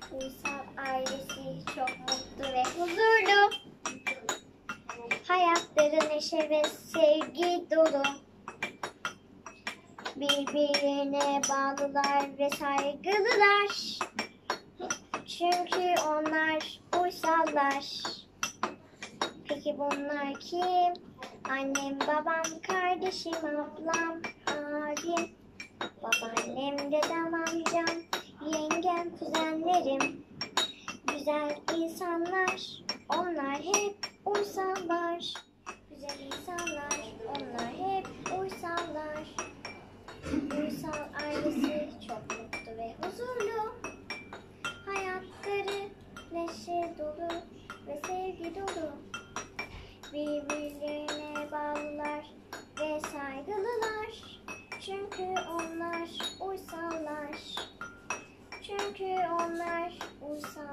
Uysal ailesi çok mutlu ve huzurlu. Hayatları neşe ve sevgi dolu. Birbirine bağlılar ve saygılılar. Çünkü onlar uysallar. Peki bunlar kim? Annem, babam, kardeşim, ablam, abim, babaannem, dedem, amcam, yengem, kuzenlerim. Güzel insanlar, onlar hep uysallar. Güzel insanlar, onlar hep uysallar. Uysal ailesi çok mutlu ve huzurlu. Hayatları neşe dolu ve sevgi dolu. Birbirlerine bağlılar ve saygılılar. Çünkü onlar uysallar. Çünkü onlar uysal.